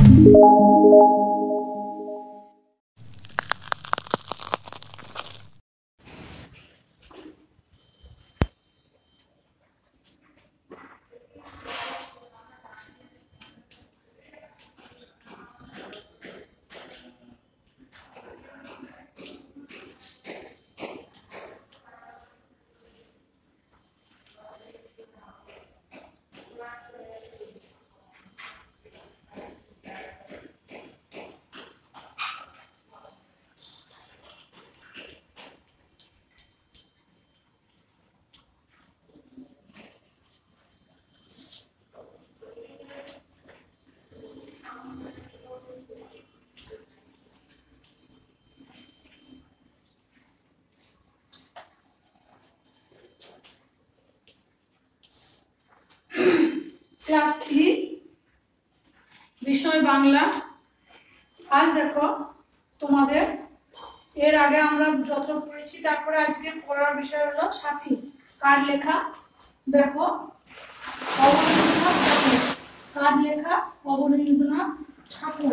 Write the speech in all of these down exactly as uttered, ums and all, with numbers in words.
Class three বিষয় বাংলা। আজ দেখো তোমাদের এর আগে আমরা যত পড়েছি তারপরে আজকে পড়ার বিষয় হলো সাথী। কার লেখা দেখো, অবনীন্দ্রনাথ ঠাকুর। কার লেখা? অবনীন্দ্রনাথ ঠাকুর।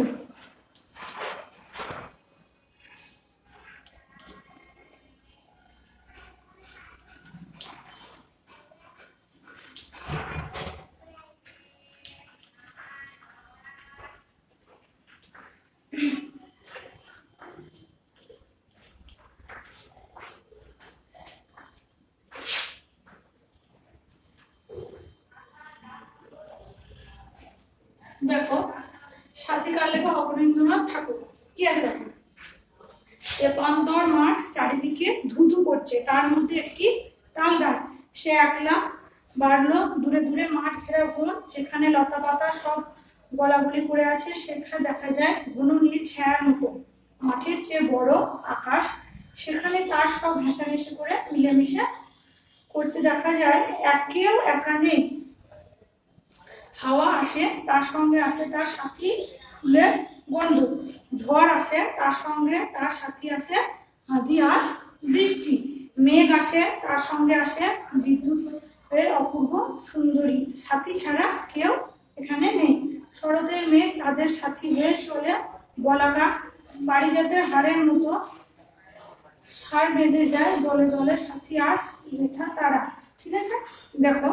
দেখো সাথী কার লেখা? অবনীন্দ্রনাথ ঠাকুর। কি আছে দেখো, এপান্তর মাঠ চারিদিকে ধুধু করছে, তার মধ্যে একটি তাল গাছ। সে একলা বাড়লো দূরে দূরে মাঠ ঘেরা বন, যেখানে লতা পাতা সব গলাগুলি করে আছে, সেখানে দেখা যায় ঘন নীল ছায়ার মতো মাঠের চেয়ে বড় আকাশ। সেখানে তার সব ঘেঁষাঘেঁষি করে মিলেমিশে করছে, দেখা যায় একেও একা নেই। হাওয়া আসে, তার সঙ্গে আসে তার সাথী ফুলের গন্ধ। ঝড় আসে, তার সঙ্গে তার সাথী আসে হাঁদি আর বৃষ্টি। মেঘ আসে, তার সঙ্গে আসে বিদ্যুতের অপূর্ব সুন্দরী। সাথী ছাড়া কেউ এখানে নেই। শরতের মেঘ তাদের সাথী হয়ে চলে, বলাকা পারিজাতের হাড়ের মতো সার বেঁধে যায় দলে দলে সাথী আর লেখা তারা। ঠিক আছে, দেখো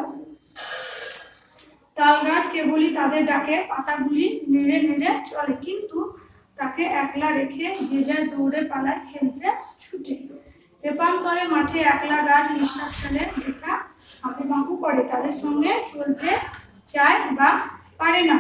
তাল গাছ কেবলই তাদের ডাকে, পাতাগুলি নেড়ে নেড়ে চলে, কিন্তু তাকে একলা রেখে যে যায় দৌড়ে পালায় খেলতে ছুটে। তেপান্তরে মাঠে একলা গাছ নিঃশ্বাস ফেলে, বৃথা হাঁকুপাঁকু করে, তাদের সঙ্গে চলতে চায় বা পারে না।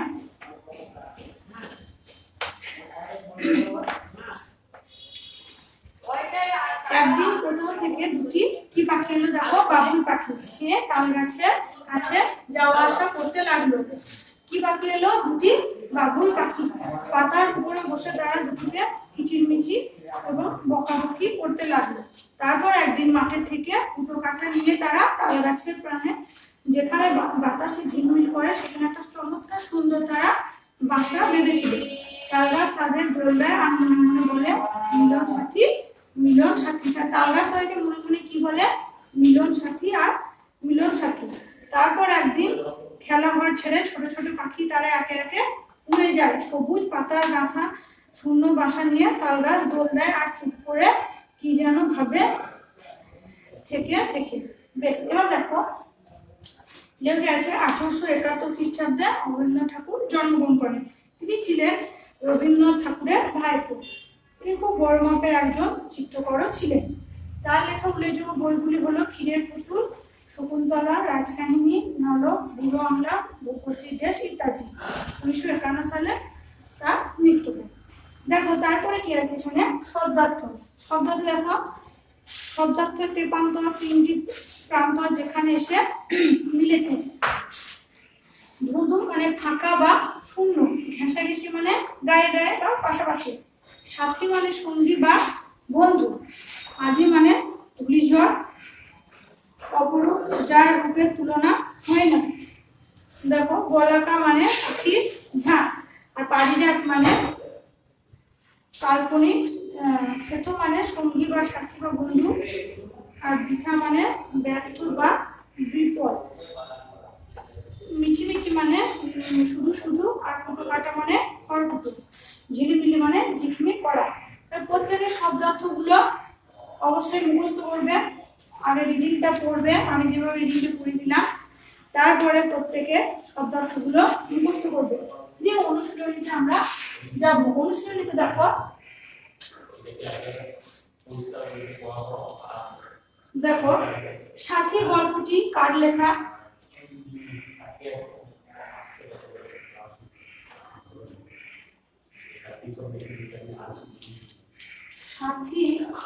একদিন কোথাও থেকে দুটি কি পাখি এলো দেখো, বাবুই পাখি। সে তাল গাছের কাছে যাওয়া আসা করতে লাগলো। কি পাখি এলো? দুটি বাবুই পাখি। পাতার উপরে বসে তারা দুটিতে কিচিরমিচির এবং বকাবকি করতে লাগলো। তারপর একদিন মাঠের থেকে দুটো কাঁথা নিয়ে তারা তাল গাছের প্রাণে, যেখানে বাতাসে ঝিলমিল করে, সেখানে একটা চমৎকার সুন্দর তারা বাসা বেঁধেছিল। তাল গাছ তাদের দোলনায় আর মনে মনে বলে, মিলন সাথী, মিলন সাথী। তাল গাছ তাদেরকে মনে মনে কি বলে? মিলন সাথী আর মিলন সাথী। তারপর একদিন খেলা ঘর ছেড়ে ছোট ছোট পাখি তারা একে একে উড়ে যায়। সবুজ পাতার গাঁথা শূন্য বাসা নিয়ে তাল গাছ দোল দেয় আর চুপ করে কি যেন ভাবে থেকে থেকে। বেশ, এবার দেখো লেখা আছে আঠারোশো একাত্তর খ্রিস্টাব্দে অবনীন্দ্রনাথ ঠাকুর জন্মগ্রহণ করেন। তিনি ছিলেন রবীন্দ্রনাথ ঠাকুরের ভাইপো। তিনি খুব বড় মাপের একজন চিত্রকরও ছিলেন। তার লেখা উল্লেখযোগ্য বইগুলি হলো ক্ষীরের পুতুল, শকুন্তলা, রাজকাহিনী, নলক, বুড়ো আংলা, ভূপতির দেশ ইত্যাদি। উনিশশো একান্ন সালে তার মৃত্যু হয়। দেখো তারপরে কি আছে এখানে? শব্দার্থ। শব্দার্থ দেখো, শব্দার্থ তেপান্তর তিনটি প্রান্ত যেখানে এসে মিলেছে। ধুধু মানে ফাঁকা বা শূন্য, ঘেঁষাঘেঁষি মানে গায়ে গায়ে বা পাশাপাশি, সাথী মানে সঙ্গী বা বন্ধু, আজি মানে ধূলিঝড়, অপরূপ যার রূপের তুলনা হয় না। দেখো বলাকা মানে পাখির ঝাঁক, আর পারিজাত মানে কাল্পনিক, সেতু মানে সঙ্গী বা সাথী বা বন্ধু, আর বৃথা মানে ব্যর্থ বা বিপদ। মিচি মিচি মানে শুধু শুধু, আর কুটো কাটা মানে খড়কুটো, ঝিলিমিলি মানে ঝিকমিক করা। প্রত্যেকের শব্দার্থগুলো অবশ্যই মুখস্থ করবে, আগে রিডিংটা পড়বে, আমি যেভাবে রিডিংটা করে দিলাম, তারপরে প্রত্যেকে শব্দার্থগুলো মুখস্থ করবে। দিয়ে অনুশীলনীতে আমরা যাব। অনুশীলনীতে দেখো দেখো সাথী গল্পটি কার লেখা? সাথী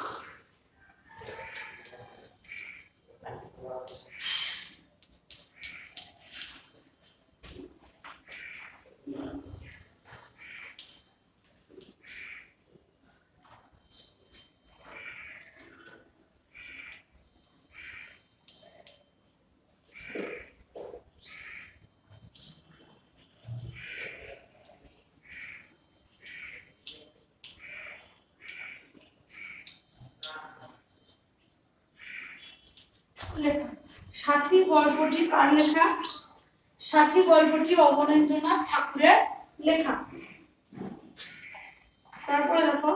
লেখা। সাথী গল্পটি কার লেখা? সাথী গল্পটি অবনীন্দ্রনাথ ঠাকুরের লেখা। তারপরে দেখো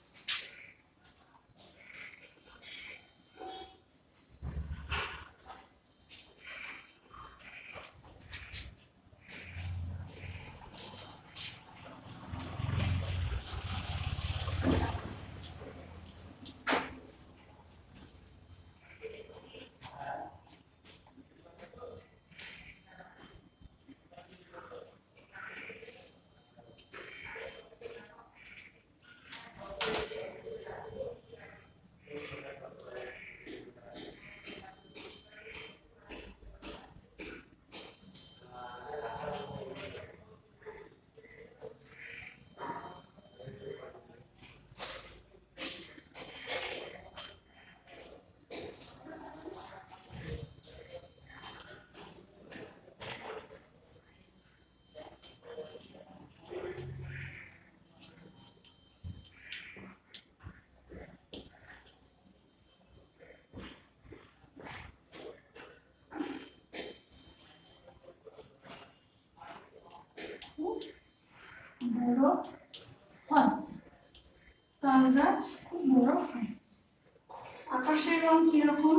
বড় হয়, তাল গাছ খুব বড় হয়। আকাশের রং কিরকম?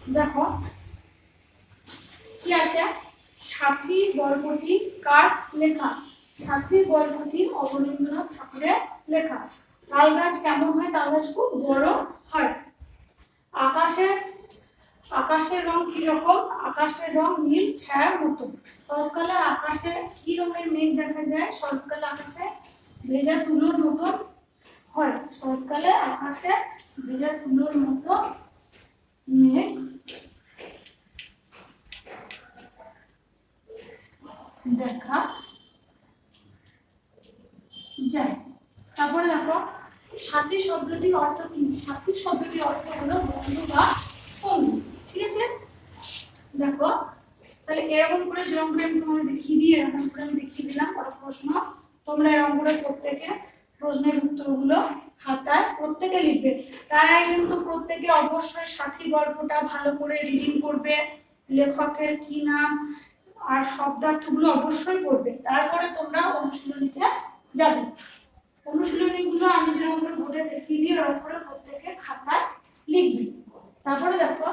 দেখো কি আছে, সাথী গল্পটি কার লেখা? সাথী গল্পটি অবনীন্দ্রনাথ ঠাকুরের লেখা। তাল গাছ কেমন হয়? তাল গাছ খুব বড় হয়। আকাশের আকাশের রং কি রকম? আকাশের রং নীল ছায়ার মতো। শরৎকালে আকাশে কি রঙের মেঘ দেখা যায়? শরৎকালে আকাশে ভেজা তুলোর মতো হয়। শরৎকালে আকাশে ভেজা তুলোর মতো মেঘ দেখা যায়। তারপরে দেখো সাথী শব্দটির অর্থ কি? সাথী শব্দটির অর্থ হলো বন্ধু বা সঙ্গী। ঠিক আছে, দেখো তাহলে এরকম করে যেরকম করে আমি তোমাদের দেখিয়ে দিই, এরকম করে আমি দেখিয়ে দিলাম কটা প্রশ্ন। তোমরা এরকম করে প্রত্যেকে প্রশ্নের উত্তরগুলো খাতায় প্রত্যেকে লিখবে। তার আগে কিন্তু প্রত্যেকে অবশ্যই সাথী গল্পটা ভালো করে রিডিং করবে, লেখকের কি নাম আর শব্দার্থগুলো অবশ্যই পড়বে। তারপরে তোমরা অনুশীলনীতে যাবে। অনুশীলনীগুলো আমি যেরকম করে বোর্ডে দেখিয়ে দিই এরকম করে প্রত্যেকে খাতায় লিখবে। তারপরে দেখো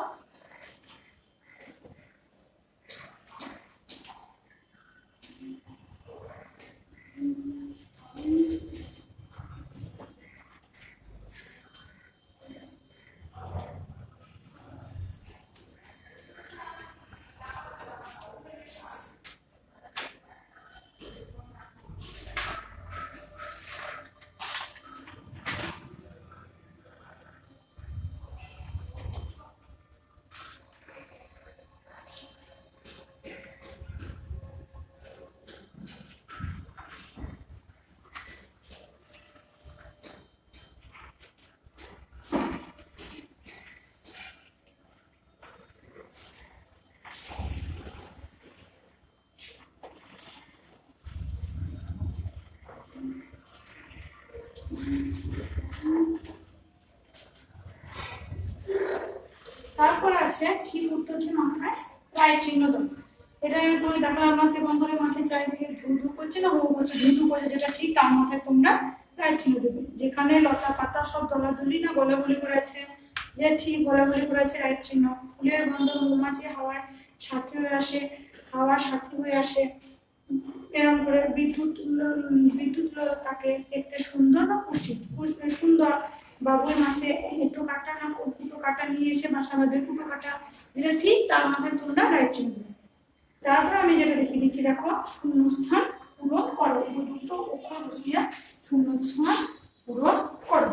তারপর আছে ঠিক উত্তরটি মাথায় রাইট চিহ্ন দাও। এটা আমি তুমি দেখালাম মাথায় বন্ধনের মাথায় চারিদিকে ধু ধু করছে না হু করছে ধু ধু করছে, যেটা ঠিক তার মাথায় তোমরা রাইট চিহ্ন দেবে। যেখানে লতা পাতা সব দলাদলি না বলাবলি করেছে, যে ঠিক বলাবলি করেছে রাইট চিহ্ন। ফুলের গন্ধ মৌমাছি হাওয়ার সাথী হয়ে আসে, হাওয়ার সাথী হয়ে আসে। এরকম করে বিদ্যুৎ বিদ্যুৎ তাকে দেখতে সুন্দর না খুশি? সুন্দর। বাবুই মাঠে একটু কাটা না কুটো কাটা নিয়ে এসে বাসা বাঁধে, কুটো কাটা, যেটা ঠিক তার মাথায় তোমরা রাইট চিহ্ন দেবে। তারপর আমি যেটা দেখিয়ে দিচ্ছি, দেখো শূন্যস্থান পূরণ করো। উপযুক্ত অক্ষর বসিয়ে শূন্যস্থান পূরণ করো।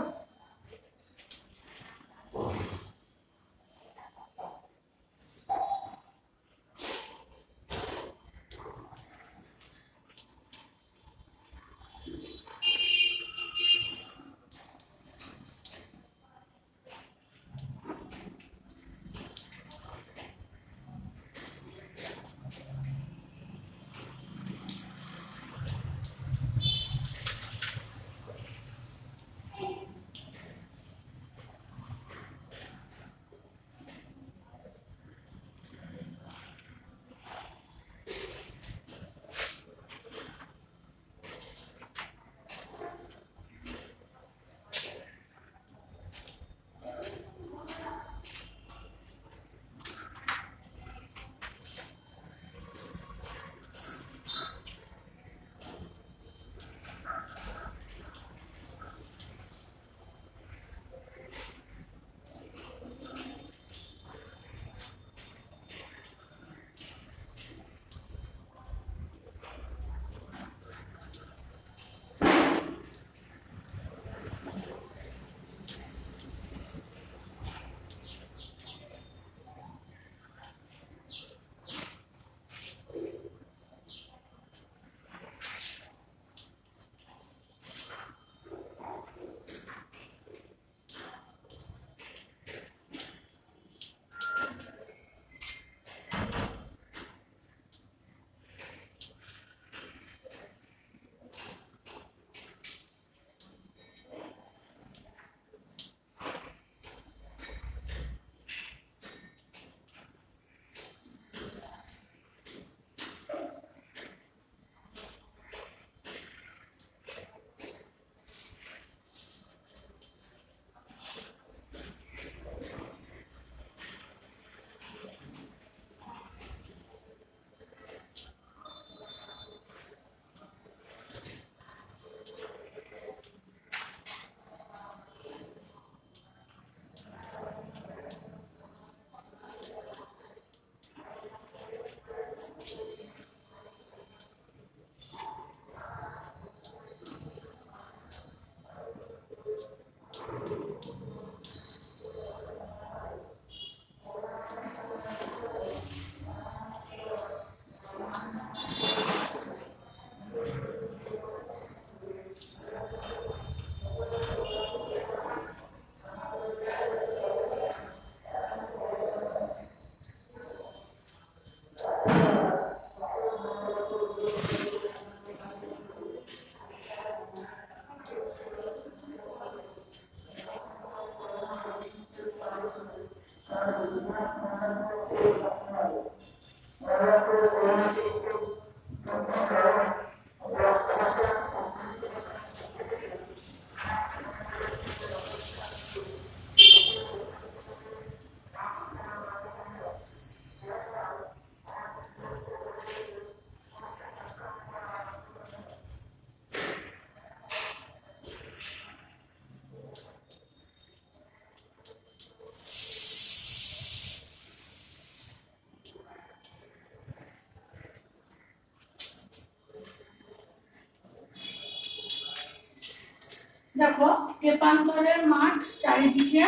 দেখো তেপান্তরের মাঠ চারিদিকে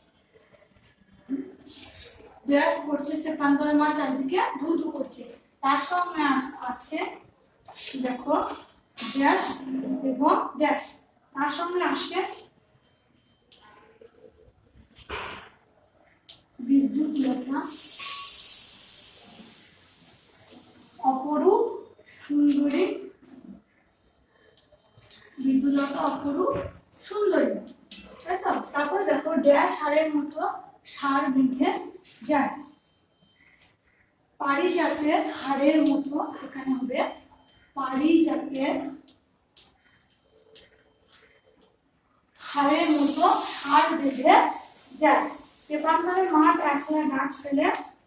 ড্যাশ করছে, সে প্রান্তরের মাঠ চারিদিকে ধু ধু করছে। তার সঙ্গে আছে দেখো ড্যাশ এবং ড্যাশ, তার সঙ্গে আসে বিদ্যুৎ লতা অপরূপ সুন্দরী, বিদ্যুৎলতা অপরূপ সুন্দরী, তাই তো। তারপরে দেখো ড্যাশ হাড়ের মতো সার বেঁধে যায়, পারিজাতের হাড়ের মতো, এখানে হবে পারিজাতের হাড়ের মতো সার বেঁধে যায়। তেপান্তরের মাঠ একলা গাছ ফেলে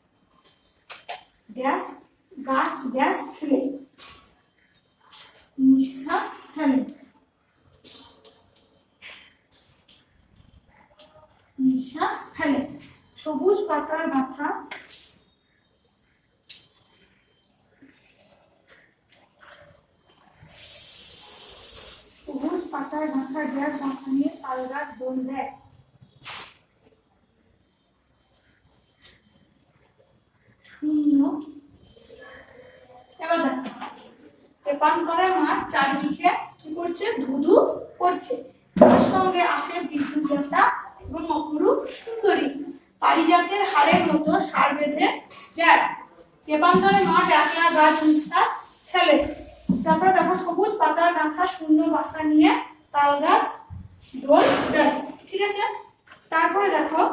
ড্যাশ গাছ ড্যাশ ফেলে নিঃশ্বাস ফেলে, নিঃশ্বাস ফেলে। সবুজ পাতার গাথা সবুজ পাতার গাথা ড্যাশ গাথা নিয়ে তাল গাছ দোল দেয়। শূন্য। এবার দেখো তেপান্তরের মাঠ চারিদিকে কি করছে, ধুধু করছে। তার সঙ্গে আসে বিদ্যুৎ লতা এবং অপরূপ সুন্দরী, পারিজাতের হাড়ের মতো সার বেঁধে যায়। তেপান্তরের মাঠ একলা গাছ নিঃশ্বাস ফেলে। তারপরে দেখো সবুজ পাতার গাথা শূন্য বাসা নিয়ে তাল গাছ দোল দেয়। ঠিক আছে, তারপরে দেখো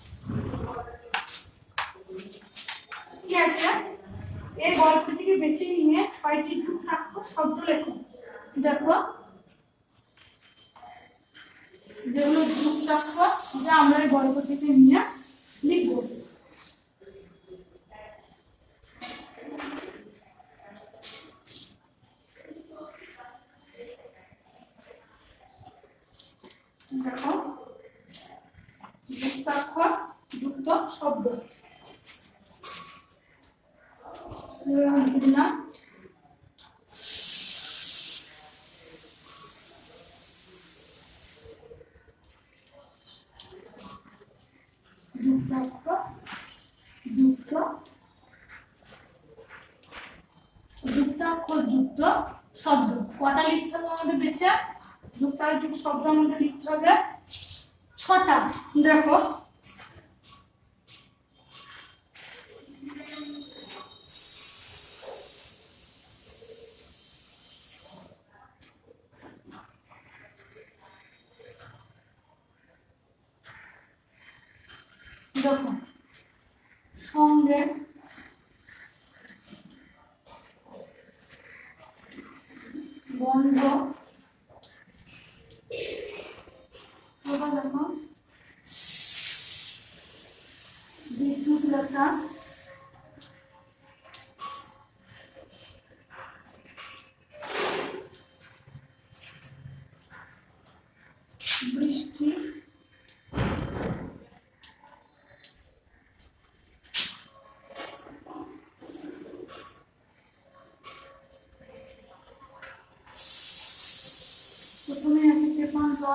কি আছে, এই গল্প থেকে বেছে নিয়ে ছয়টি যুক্তাক্ষর শব্দ লেখো। দেখো যেগুলো যুক্তাক্ষর যা আমরা এই গল্প থেকে নিয়ে লিখবো। দেখো যুক্তাক্ষর যুক্ত শব্দ দিলাম। যুক্তাক্ষর যুক্ত যুক্তাক্ষর যুক্ত শব্দ কটা লিখতে হবে আমাদের বেঁচে? যুক্তাক্ষর যুক্ত শব্দ আমাদের লিখতে হবে ছটা। দেখো দেখো সঙ্গে বন্ধ, দেখো বিদ্যুৎ লতা বৃষ্টি প্রথমে আছে তেপান্তর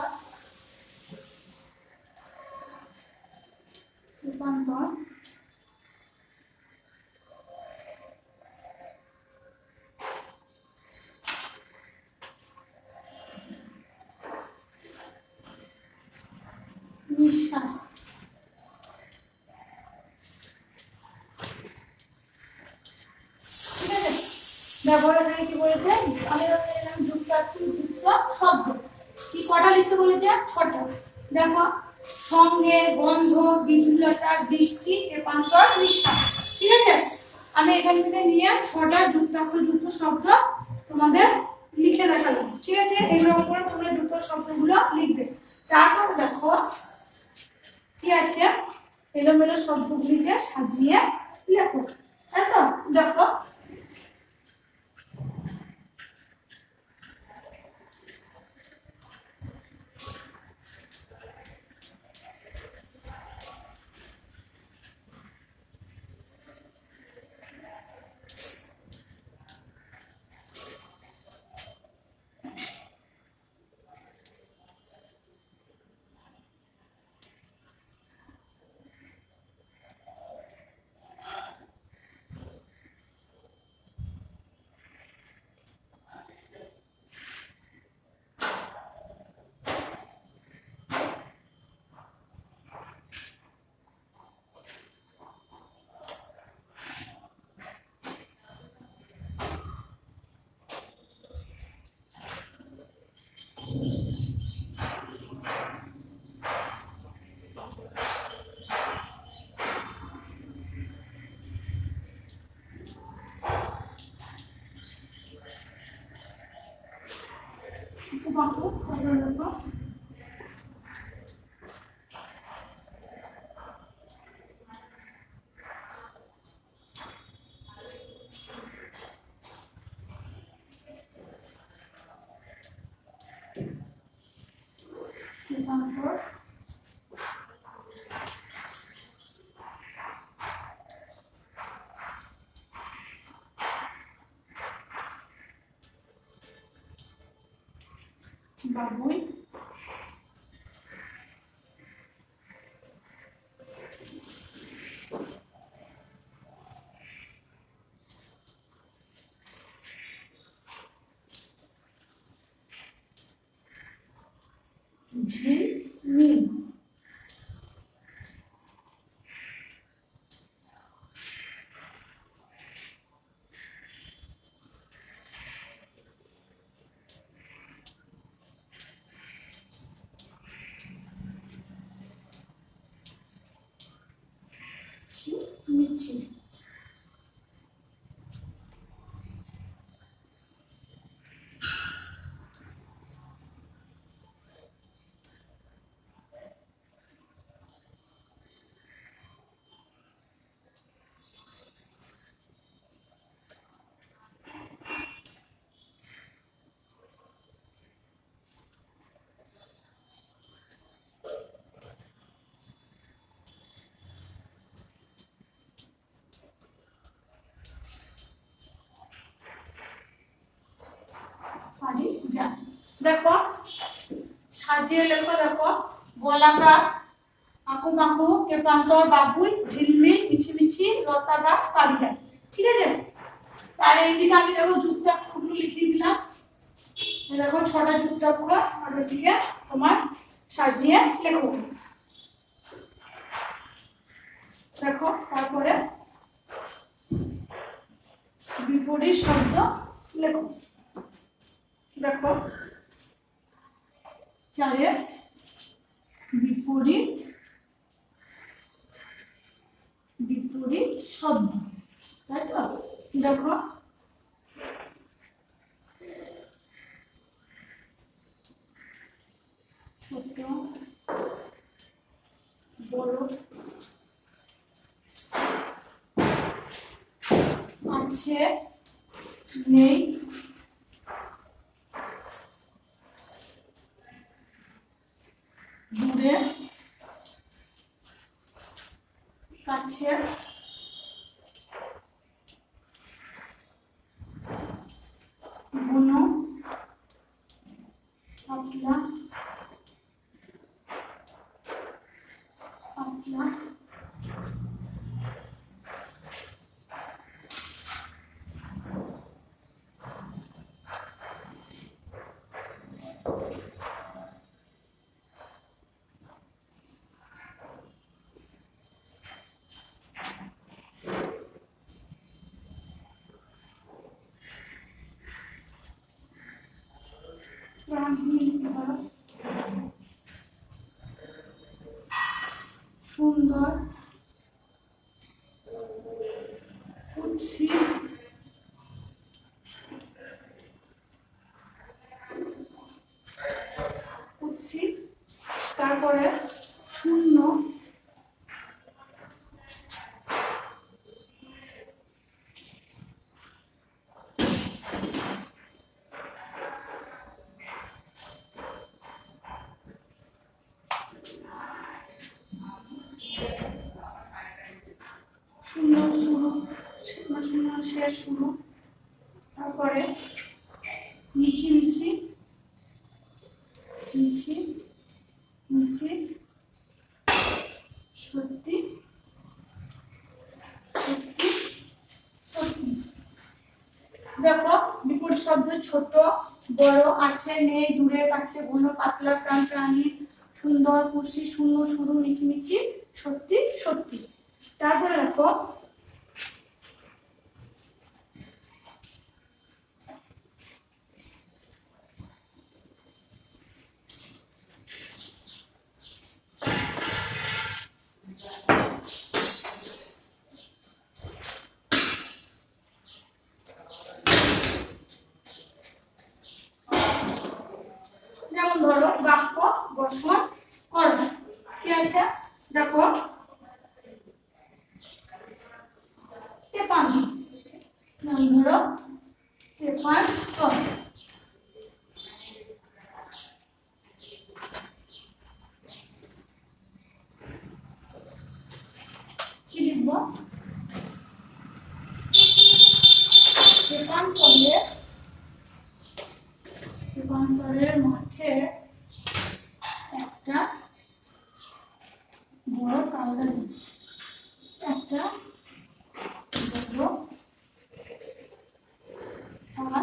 তেপান্তর নিঃশ্বাস। ঠিক আছে, ব্যবহার এখানে কি বলেছে, আমি এলাম যুক্তাক্ষর যুক্ত শব্দ কি কটা লিখতে বলেছে, ছটা। দেখো সঙ্গে বন্ধ বিদ্যুৎলতা বৃষ্টি তেপান্তর নিঃশ্বাস। ঠিক আছে, আমি এখান থেকে নিয়ে ছটা যুক্তাক্ষর যুক্ত শব্দ তোমাদের লিখে দেখালাম। ঠিক আছে, এগুলোর উপরে তোমরা যুক্ত শব্দগুলো লিখবে। তারপর দেখো কি আছে, এলোমেলো শব্দগুলিকে সাজিয়ে লেখো। তাই তো, দেখো বাঁকু, তারপরে দেখো তারপর বাবুই, ঝিলমিল, মিছিল, দেখো সাজিয়ে লেখো। দেখো গোলাকার, আঁকু বাঁকু, কেপান্তর, বাবুই, ঝিলমিল, মিছিমিছি, লতা গাছ, পারিজাত। ঠিক আছে, তার এইদিকে আমি দেখো যুক্তাক্ষরগুলো লিখিয়ে দিলাম। দেখো ছটা যুক্তাক্ষর, আর ওইদিকে তোমার সাজিয়ে লেখো। দেখো তারপরে বিপরীত শব্দ লেখো। দেখো চারে বিপরীত বিপরীত শব্দ, তাই তো? দেখো ছোট, বড়, আছে, নেই, দূরে, কাছে, ঘন, পাতলা, পাতলা, সুন্দর, কুৎসিত, কুৎসিত, তারপরে শূন্য, শূন্য শুরু, শূন্য শেষ শুরু, তারপরে মিছি মিছি, মিছি মিছি, সত্যি সত্যি সত্যি। দেখো বিপরীত শব্দ ছোট, বড়, আছে, নেই, দূরে, কাছে, ঘন, পাতলা, প্রাণ, প্রাণী, সুন্দর, খুশি, শূন্য শুরু, মিছিমিছি, সত্যি সত্যি। তারপরে দেখো গঠন করো। কি আছে দেখো, তেপান্ন, নাম ধরো তেপান্ন। কি লিখবো, তেপান্তরের তেপান্তরের মাঠে একটা বড় তাল গাছ, একটা বড় তাল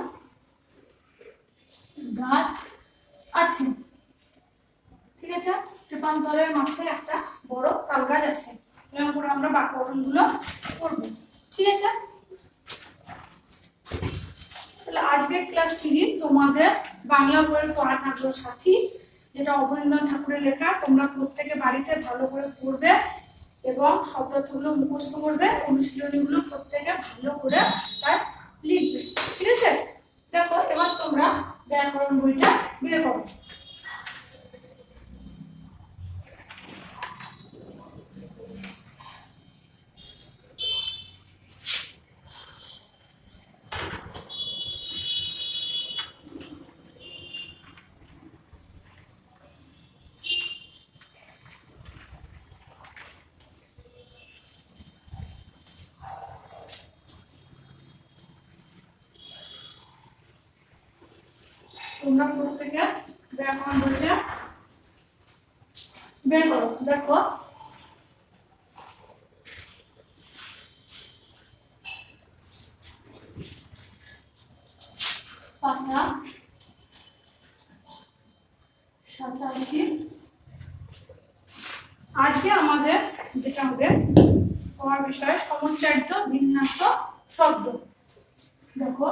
গাছ আছে। ঠিক আছে, তেপান্তরের মাঠে একটা বড় তাল গাছ আছে। এরকম করে আমরা বাক্য গঠনগুলো করবো। ঠিক আছে, তাহলে আজকের ক্লাস থ্রি তোমাদের বাংলা বইয়ের পড়া থাকলো সাথী, যেটা অবনীন্দ্রনাথ ঠাকুরের লেখা। তোমরা প্রত্যেকে বাড়িতে ভালো করে পড়বে এবং শব্দার্থগুলো মুখস্থ করবে, অনুশীলনীগুলো প্রত্যেকে ভালো করে তার লিখবে। ঠিক আছে, দেখো এবার তোমরা ব্যাকরণ বইটা বের করো। তোমরা প্রত্যেকে ব্যাকরণ বইটা বের করো। দেখো পাতা সাতাশি। আজকে আমাদের যেটা হবে পড়ার বিষয় সমুচ্চারিত ভিন্নার্থক শব্দ। দেখো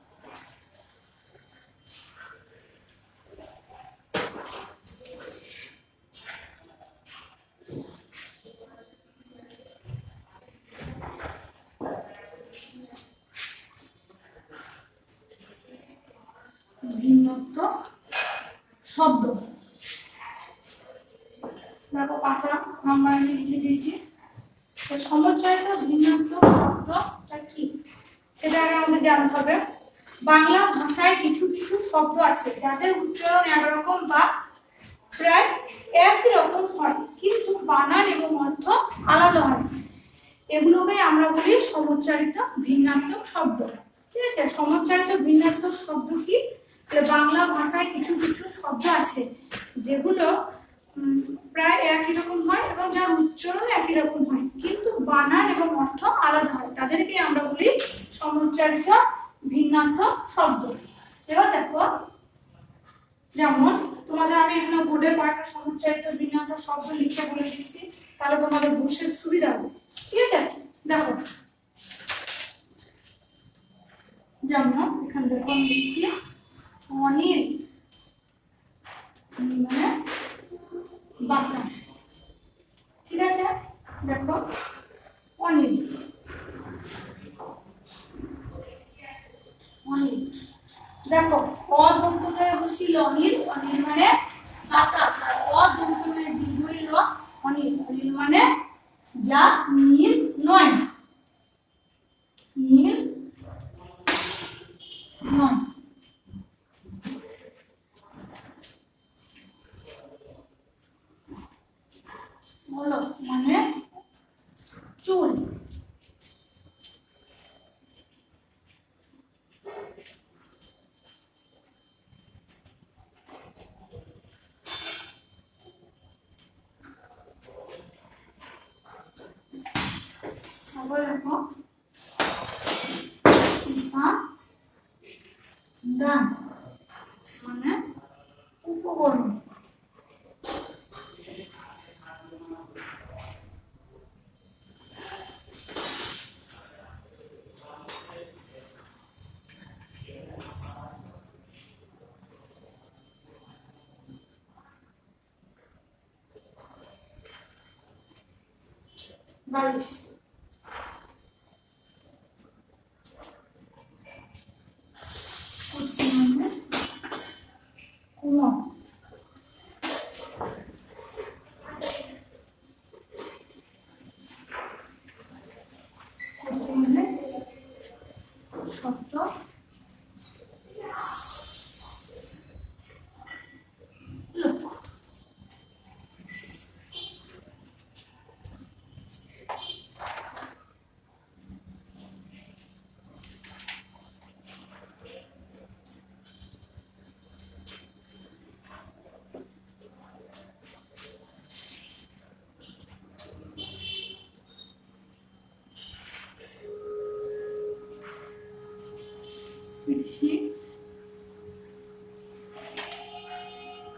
ভিন্নার্থক শব্দ, দেখো পাঁচা নাম্বার আমি লিখে দিয়েছি। তো সমুচ্চারিত ভিন্নার্থক শব্দটা কি সেটা আগে আমাদের জানতে হবে। বাংলা ভাষায় কিছু কিছু শব্দ আছে যাদের উচ্চারণ একরকম বা প্রায় একই রকম হয়, কিন্তু বানান এবং অর্থ আলাদা হয়। এগুলোকে আমরা বলি সমুচ্চারিত ভিন্নার্থক শব্দ। ঠিক আছে, সমুচ্চারিত ভিন্নার্থক শব্দ কি, বাংলা ভাষায় কিছু কিছু শব্দ আছে যেগুলো প্রায় একই রকম হয় এবং যার উচ্চারণ একই রকম হয়, কিন্তু বানান এবং অর্থ আলাদা হয়, তাদেরকে আমরা বলি সমুচ্চারিত ভিন্নার্থক শব্দ। এবার দেখো, যেমন তোমাদের আমি এখানে বোর্ডে কয়েকটা সমুচ্চারিত ভিন্নার্থক শব্দ লিখে বলে দিচ্ছি, তাহলে তোমাদের বুঝতে সুবিধা হবে। ঠিক আছে, দেখো যেমন এখানে দেখো আমি লিখছি অনিল মানে বাতাস। ঠিক আছে, দেখো অনিল অনিল দেখো অদন্তময় বসিল অনিল, অনিল মানে বাতাস, আর অদন্তময় দীর্ঘইল অনিল, অনিল মানে যা নীল নয়, নীল নয়। বলো মানে চুল। আবার দেখো দান মানে উপকরণ। বালিশ কুমো।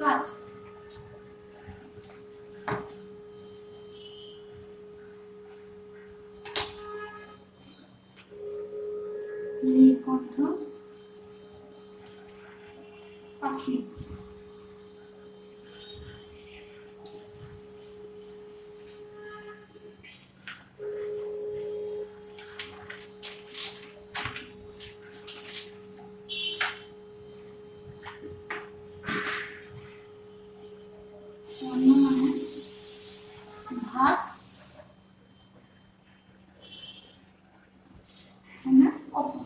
হাত। নীলকণ্ঠ পাখি। অন্ন মানে ভাত, মানে অপর।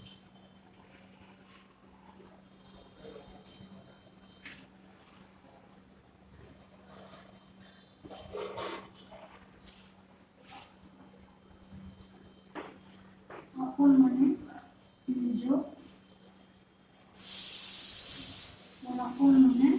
অপর মানে নিজ, অপর মানে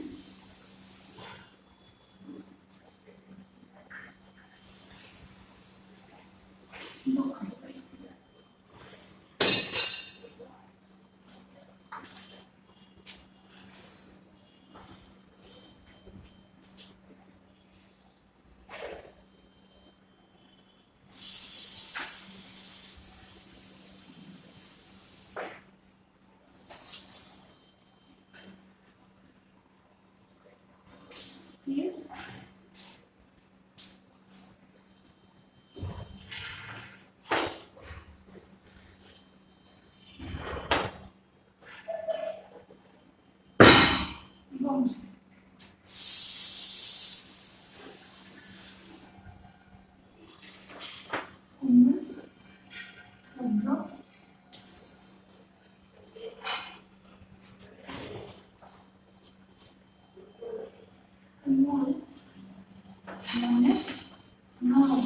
বংশ। শব্দ মন মানে নরম।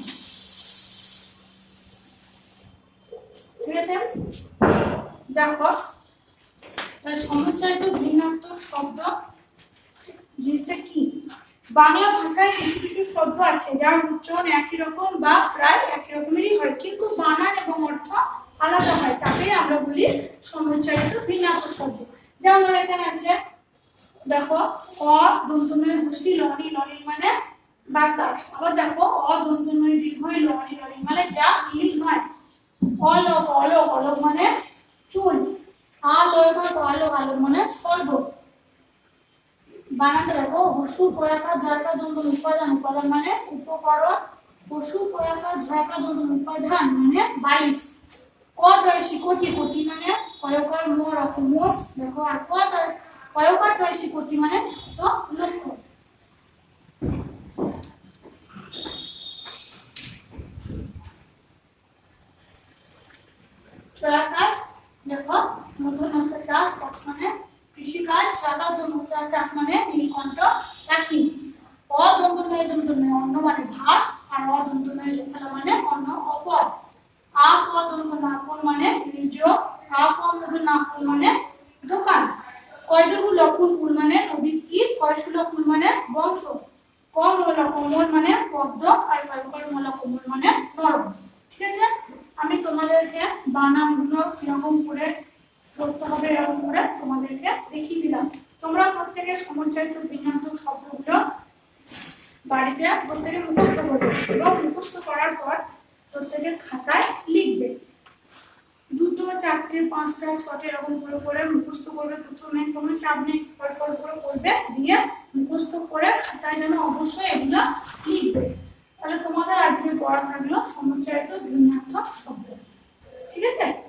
ঠিক আছে, দেখো সমুচ্চারিত ভিন্নাত্মক শব্দ জিনিসটা কি। বাংলা ভাষায় কিছু কিছু শব্দ আছে যার উচ্চারণ একই রকম বা প্রায় একই রকমেরই হয়, কিন্তু বানান এবং অর্থ আলাদা হয়, তাকে আমরা বলি সমুচ্চারিত ভিন্নাত্মক শব্দ। যেমন ধরো এখানে আছে, দেখো অ দন্তময় হসি লনি, লনি মানে বাতাস। আবার দেখো অ দন্তময় দীর্ঘই লনি, লনি মানে যা মিল নয়। অলক, অলক, অলক মানে চুল। আলোক, আলোক, আলোক মানে স্বর্গ। বানানটা দেখো, হসু পয়াকা ধাকা দন্ত উপাদান, উপাদান মানে উপকরণ। হসু পয়াকা ধাকা দন্ত উপাদান মানে বালিশ। কয়সি কোটি, কোটি মানে কয়কার মোর মোস। দেখো আর কয়কার কয়সি কোটি মানে শত লক্ষ। ছয়াকার দেখো মধ্যমাসে চাষ, চাষ মানে কৃষিকাজ। ছয়াকার দন্তমুচা চাষ মানে নীলকণ্ঠ পাখি। অদন্তময় দন্তময় অন্ন মানে ভাত, আর অদন্তময় জোফলা মানে অন্ন অপর। আপ অদন্তময় আপন মানে নিজ, আপ অদন্তময় মানে দোকান। কয়দুর্গুল কুল মানে নদীর তীর, কয়শুল কুল মানে বংশ। কমল, কোমল মানে পদ্ম, আর কয়কর মল কোমল মানে নরম। ঠিক আছে, আমি তোমাদেরকে বানানগুলো কিরকম করে করতে হবে এরকম করে তোমাদেরকে দেখিয়ে দিলাম। তোমরা প্রত্যেকে সমুচ্চারিত ভিন্নাত্মক শব্দগুলো বাড়িতে প্রত্যেকে মুখস্থ করবে এবং মুখস্থ করার পর প্রত্যেকের খাতায় লিখবে। দুটো, চারটে, পাঁচটা, ছটা এরকম করে করে মুখস্থ করবে। প্রথমে কোনো চাপ নেই, পর পর করে করবে, দিয়ে মুখস্থ করে খাতায় যেন অবশ্যই এগুলো লিখবে। তাহলে তোমাদের আজকে পড়া থাকলো সমুচ্চারিত ভিন্নাত্মক শব্দ। ঠিক আছে।